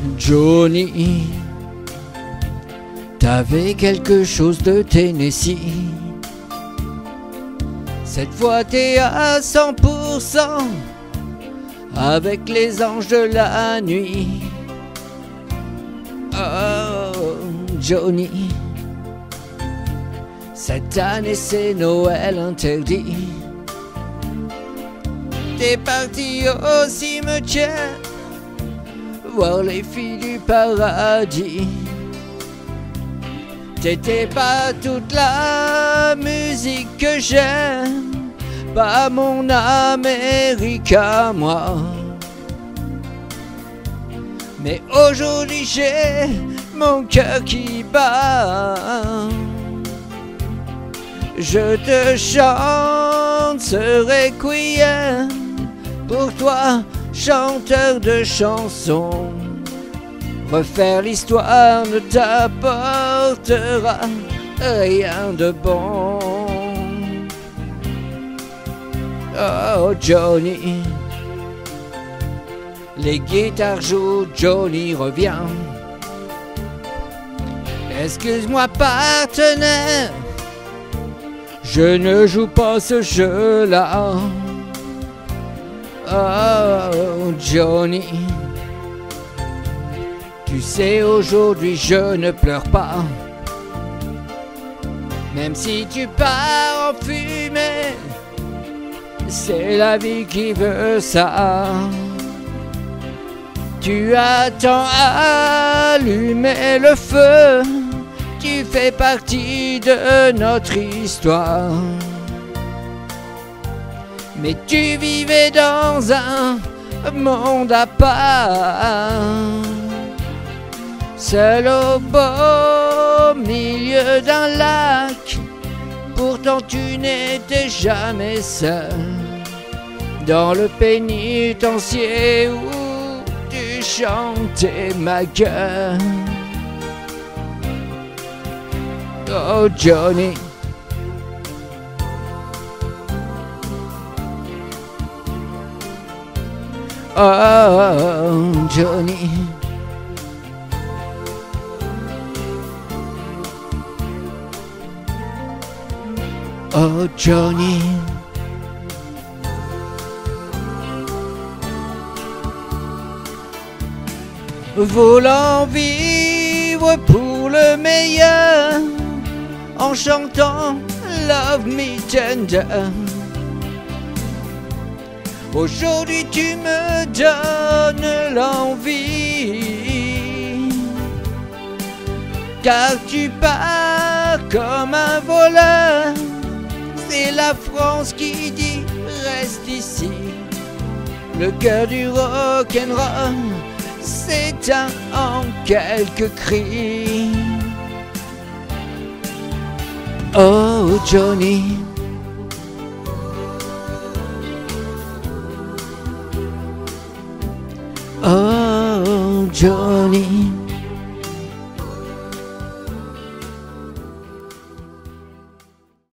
Johnny, t'avais quelque chose de Tennessee. Cette fois t'es à 100% avec les anges de la nuit. Oh Johnny, cette année c'est Noël interdit. T'es parti au cimetière voir les filles du paradis. T'étais pas toute la musique que j'aime, pas mon Amérique à moi. Mais aujourd'hui j'ai mon cœur qui bat. Je te chante ce requiem pour toi, chanteur de chansons. Refaire l'histoire ne t'apportera rien de bon. Oh Johnny, les guitares jouent, Johnny revient. Excuse-moi partenaire, je ne joue pas ce jeu-là. Oh Johnny, tu sais aujourd'hui je ne pleure pas. Même si tu pars en fumée, c'est la vie qui veut ça. Tu as tant allumé le feu, tu fais partie de notre histoire. Mais tu vivais dans un monde à part, seul au beau milieu d'un lac. Pourtant tu n'étais jamais seul dans le pénitencier où tu chantais ma gueule. Oh Johnny, oh Johnny, oh Johnny, voulant vivre pour le meilleur en chantant Love Me Tender. Aujourd'hui tu me donnes l'envie, car tu pars comme un voleur. C'est la France qui dit reste ici. Le cœur du rock'n'roll s'éteint en quelques cris. Oh Johnny, oh Johnny.